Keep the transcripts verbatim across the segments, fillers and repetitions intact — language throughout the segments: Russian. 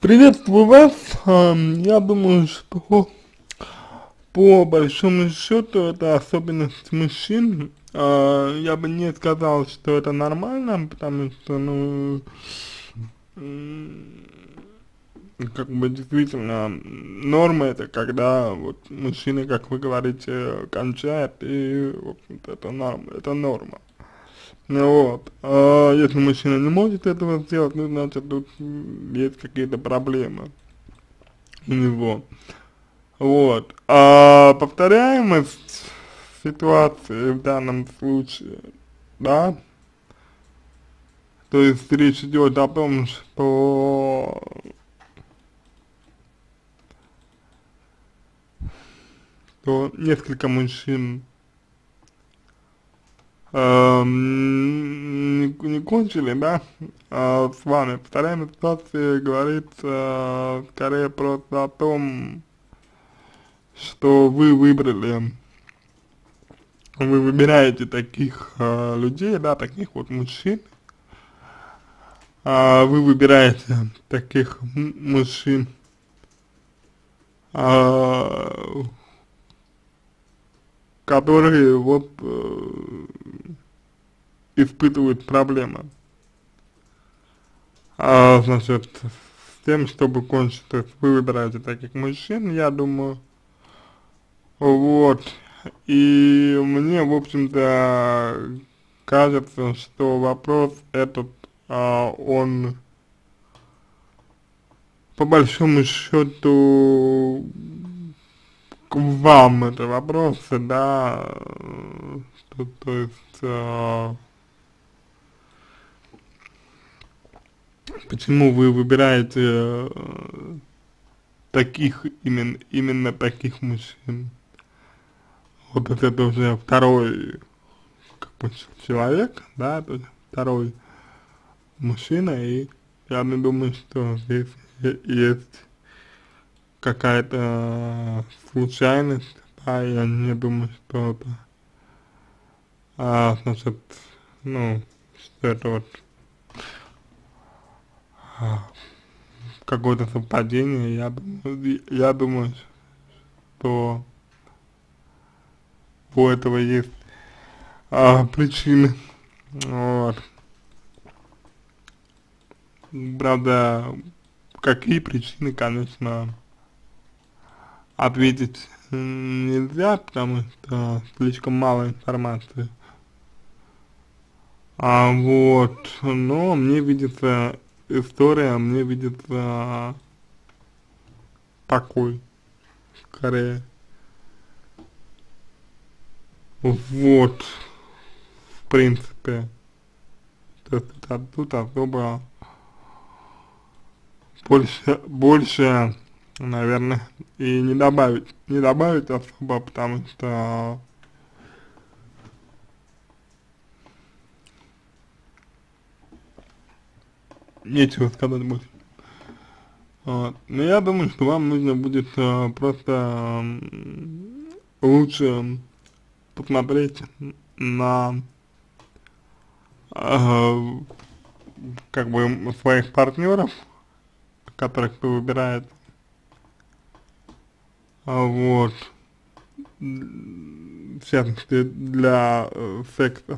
Приветствую вас. Ам, Я думаю, что по большому счету это особенность мужчин. А, Я бы не сказал, что это нормально, потому что, ну, м, как бы действительно норма это когда вот мужчина, как вы говорите, кончает, и в общем-то это норма, это норма. Ну вот, а если мужчина не может этого сделать, ну значит тут м, есть какие-то проблемы у него. Вот. А повторяемость ситуации в данном случае, да, то есть речь идет о том, что, что несколько мужчин эм, не, не кончили, да, а, с вами. Повторяемость ситуации говорит э, скорее просто о том, что вы выбрали, вы выбираете таких э, людей, да, таких вот мужчин, а, вы выбираете таких м- мужчин, а, которые вот э, испытывают проблемы, а, значит, с тем, чтобы кончить, то есть вы выбираете таких мужчин, я думаю, вот, и мне, в общем-то, кажется, что вопрос этот, а, он по большому счету к вам это вопросы, да, э, то, то есть, э, почему вы выбираете э, таких, именно, именно таких мужчин? Вот это уже второй, как бы, человек, да, то есть второй мужчина, и я не думаю, что здесь е- есть какая-то случайность, да, я не думаю, что это, а, значит, ну, что это вот а, какое-то совпадение, я думаю, я думаю, что у этого есть а, причины, вот, правда, какие причины, конечно, ответить м, нельзя, потому что слишком мало информации, а вот, но мне видится история, мне видится такой, скорее, вот, в принципе, то есть это тут особо больше, больше, наверное, и не добавить, не добавить особо, потому что нечего сказать больше. Вот. Но я думаю, что вам нужно будет э, просто м, лучше посмотреть на э, как бы своих партнеров, которых вы выбираете, а, вот, м, в частности для э, секса,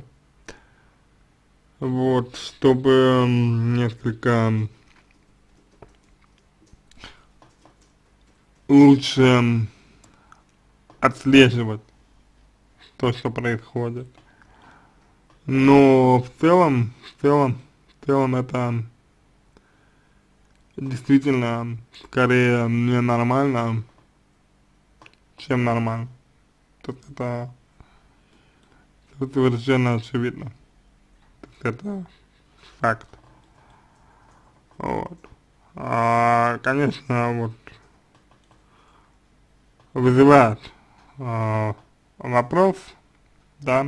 вот, чтобы м, несколько лучше отслеживать то, что происходит. Но в целом, в целом, в целом это действительно скорее ненормально, чем нормально. Тут это, это совершенно очевидно. Это факт. Вот. А, конечно, вот вызывает а, вопрос, да,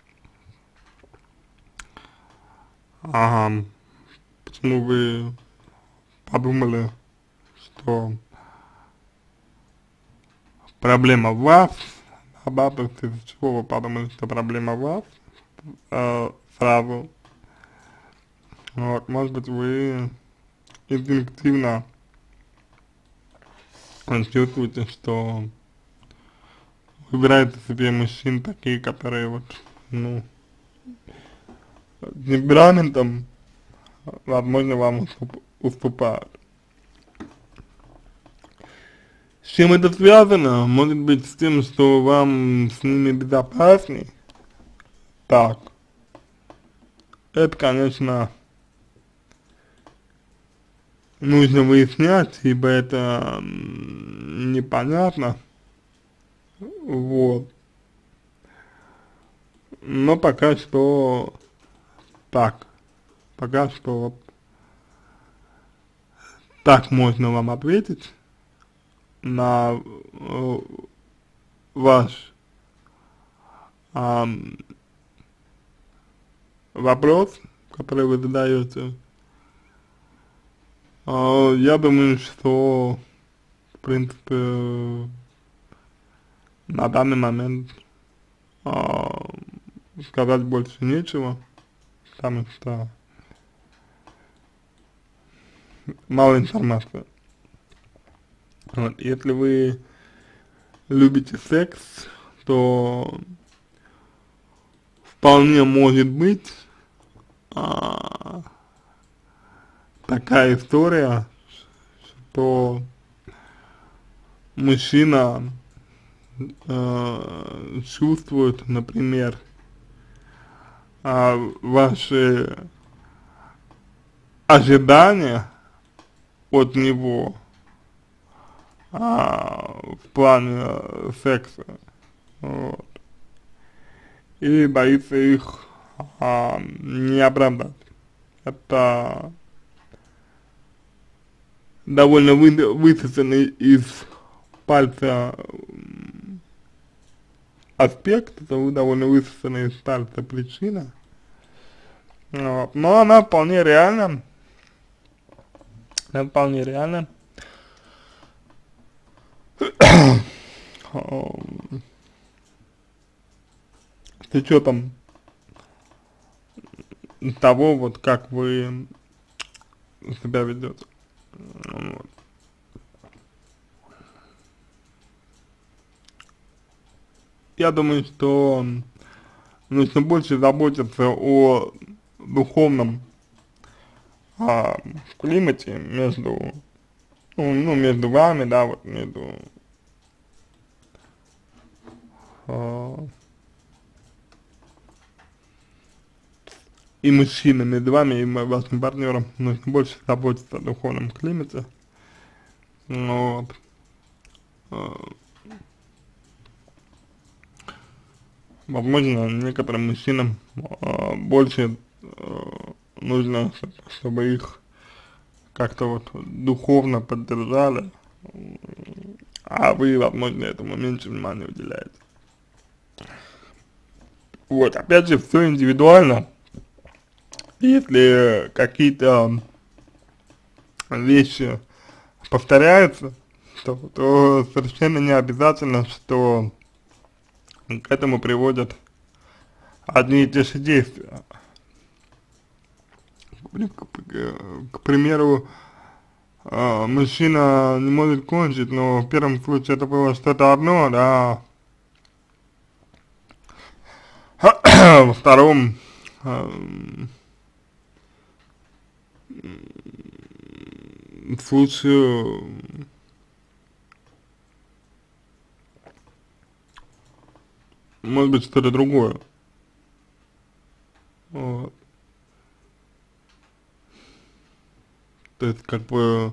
ага, почему вы подумали, что проблема в вас, а да, то есть из-за чего вы подумали, что проблема в вас, э, сразу, вот, может быть, вы инстинктивно вы чувствуете, что выбираете себе мужчин такие, которые вот, ну, темпераментом, возможно, вам уступ, уступают. С чем это связано? Может быть, с тем, что вам с ними безопасней? Так, это, конечно, нужно выяснять, ибо это м, непонятно, вот. Но пока что так, пока что вот так можно вам ответить на э, ваш ам, вопрос, который вы задаете. А, я думаю, что, в принципе, на данный момент а, сказать больше нечего, потому что мало информации. Вот, если вы любите секс, то вполне может быть а, такая история, что мужчина э, чувствует, например, а, ваши ожидания от него а, в плане э, секса, вот, и боится их а, не оправдать. Это довольно вы, высосанный из пальца м, аспект, это довольно высосанная из пальца причина, вот, но она вполне реальна, она вполне реальна. Ам, с учетом того, вот как вы себя ведете. Вот. Я думаю, что нужно больше заботиться о духовном а, климате между, ну, ну, между вами, да, вот между а, и мужчинами, между вами и вашим партнером. Нужно больше заботиться о духовном климате. Вот. А, возможно, некоторым мужчинам а, больше а, нужно, чтобы их как-то вот духовно поддержали, а вы, возможно, этому меньше внимания уделяете. Вот, опять же, все индивидуально. Если какие-то вещи повторяются, то, то совершенно не обязательно, что к этому приводят одни и те же действия. К, к, к примеру, э, мужчина не может кончить, но в первом случае это было что-то одно, да, во втором э, случае может быть что-то другое. Вот. То есть, как бы,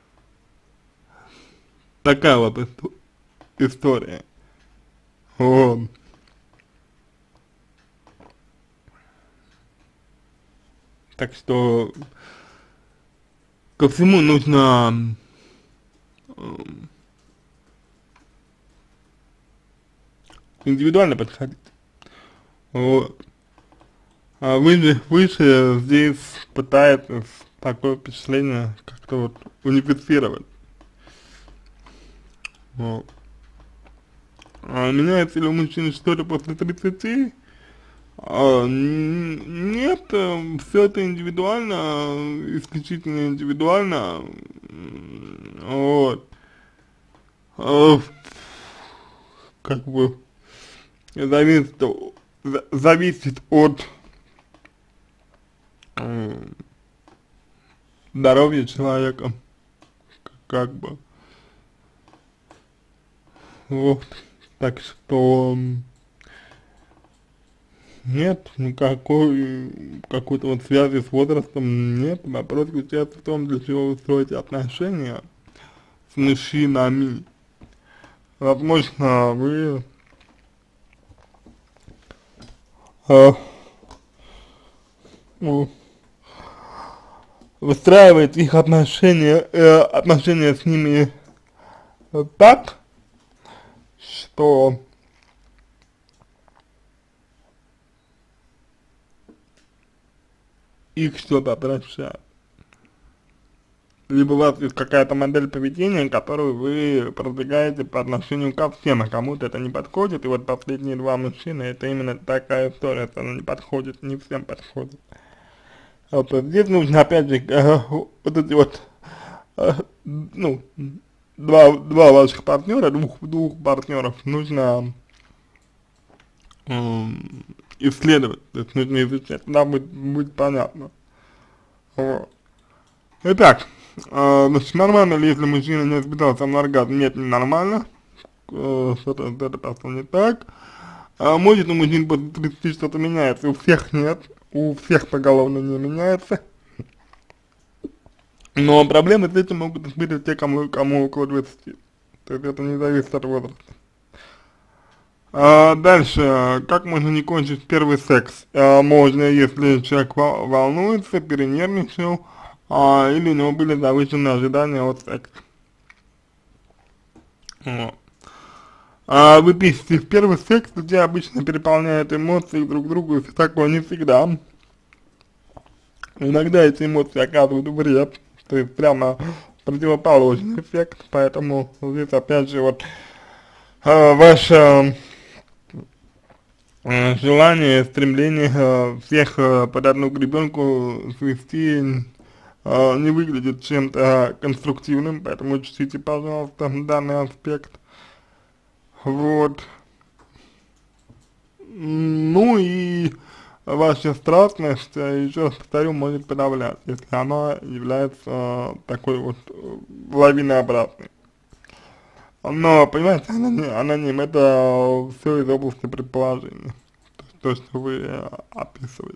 такая вот исто- история. Вот. Так что ко всему нужно э, индивидуально подходить. Вот. А вы же, вы же здесь пытаетесь такое впечатление как-то вот унифицировать. Вот. А меняется ли у мужчин что-то после тридцати? А, н- нет, все это индивидуально, исключительно индивидуально, м, вот. э, как бы зависит, о- за- зависит от э, здоровья человека, как бы, вот, так что нет никакой какой-то вот связи с возрастом, нет, вопрос заключается в том, для чего вы строите отношения с мужчинами. Возможно, вы э, ну, выстраиваете их отношения, э, отношения с ними э, так, что их что-то отвращает. Либо у вас есть какая-то модель поведения, которую вы продвигаете по отношению ко всем, а кому-то это не подходит, и вот последние два мужчины, это именно такая история, что она не подходит, не всем подходит. Вот, вот здесь нужно, опять же, э, вот эти вот, э, ну, два, два ваших партнера, двух, двух партнеров нужно м, исследовать, то есть нужно изучать, тогда будет, будет понятно. Вот. Итак, э, значит, нормально ли, если мужчина не испытал сам оргазм? Нет, не нормально, э, что-то это просто не так. А может у мужчин после тридцати что-то меняется? У всех нет, у всех поголовно не меняется. Но проблемы с этим могут испытывать те, кому, кому около двадцати. То есть это не зависит от возраста. А, дальше, как можно не кончить первый секс? А, можно, если человек вол- волнуется, перенервничал, а, или у него были завышенные ожидания от секса. Вот. А вы пишете, в первый секс людей обычно переполняют эмоции друг к другу, и все такое не всегда. Иногда эти эмоции оказывают вред, то есть прямо противоположный эффект, поэтому здесь опять же вот э, ваше э, желание, стремление э, всех э, под одну гребенку свести э, не выглядит чем-то конструктивным, поэтому учтите, пожалуйста, данный аспект. Вот. Ну и ваша страстность, э, еще раз повторю, может подавлять, если она является э, такой вот э, лавинообразной. Но, понимаете, аноним, аноним это все из области предположений, то, что вы э, описываете.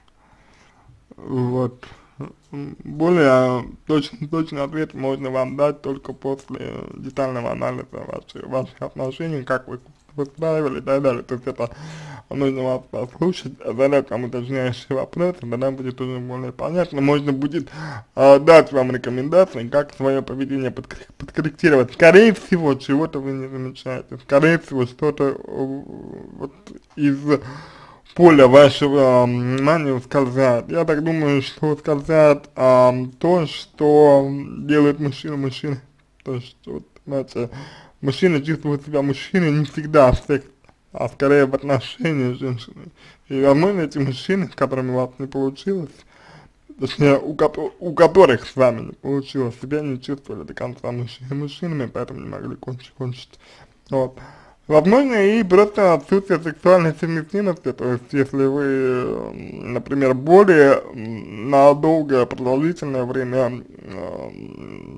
Вот. М, Более точный, точный ответ можно вам дать только после детального анализа ваших, ваших отношений, как вы выстраивали и так далее. То есть это нужно вас послушать, задать вам уточняющие вопросы, тогда будет уже более понятно. Можно будет э, дать вам рекомендации, как свое поведение подкор- подкорректировать. Скорее всего, чего-то вы не замечаете. Скорее всего, что-то э, вот из поля вашего м, внимания ускользает. Я так думаю, что ускользает ам, то, что делает мужчина мужчиной. То есть, вот, знаете, мужчина чувствует себя мужчиной не всегда в сексе, а скорее в отношении с женщиной. И, возможно, эти мужчины, с которыми у вас не получилось, точнее, у, кото- у которых с вами не получилось, себя не чувствовали до конца мужчины, мужчинами, поэтому не могли кончить, кончить. Вот. Возможно, и просто отсутствие сексуальной совместимости, то есть, если вы, э, например, более м, на долгое продолжительное время э,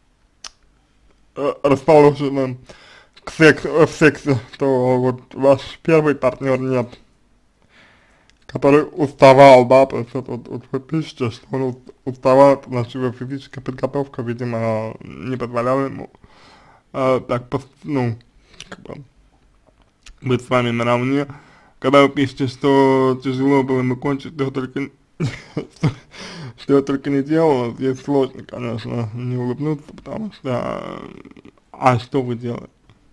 э, расположены к секс, э, в сексе, то вот ваш первый партнер нет, который уставал, да, то есть вот, вот, вот вы пишете, что он ус- уставал, значит его физическая подготовка, видимо, не позволяла ему э, так, пос- ну, как бы, быть с вами наравне. Когда вы пишете, что тяжело было ему кончить, что только, что я только не делал, здесь сложно, конечно, не улыбнуться, потому что, а что вы делаете?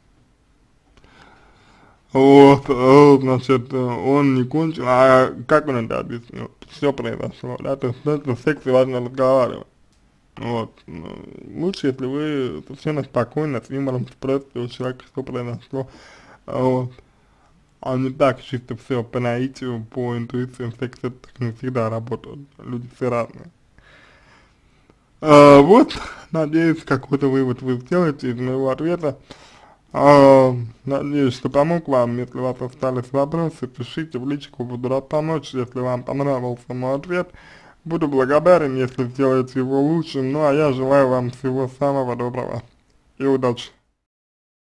Вот, э, значит, э, он не кончил, а как он это объяснил? Все произошло, да, то есть это в сексе важно разговаривать. Вот, ну, лучше, если вы совершенно спокойно, с юмором спросите у человека, что произошло, вот. А не так чисто все по наитию, по интуиции, секс это так не всегда работает, люди все разные. А, вот, Надеюсь, какой-то вывод вы сделаете из моего ответа. А, надеюсь, что помог вам. Если у вас остались вопросы, пишите в личку, буду рад помочь. Если вам понравился мой ответ, буду благодарен, если сделаете его лучшим. Ну а я желаю вам всего самого доброго и удачи.